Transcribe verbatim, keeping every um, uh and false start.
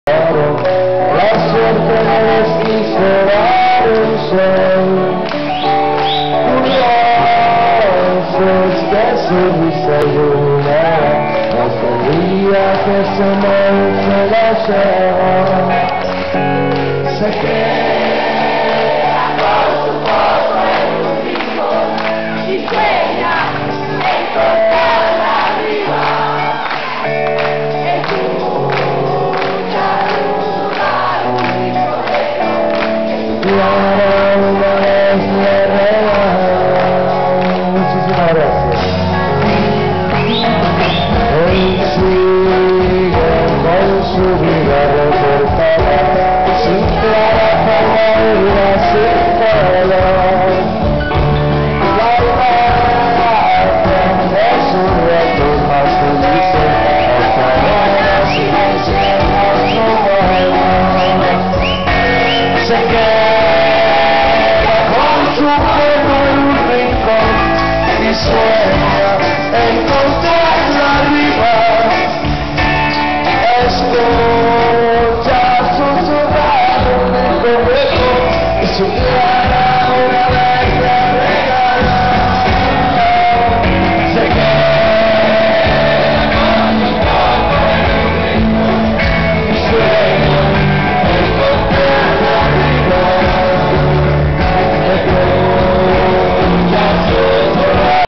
La suerte me deshizo dar un sol. Curiosos que su risa luna, la salida que se me hizo la lleva. Se queda con su foto en un rincón y sueña encontrarla arriba. Muchísimas gracias. Hoy sigue con su vida recortada, sin clara palabra, sin color. La imagen de su reto más feliz hasta ahora silencia nuestro vuelo. Se queda con su cuerpo en un rincón y sueña encontrarla arriba. Escucha susurrar en el correjo y su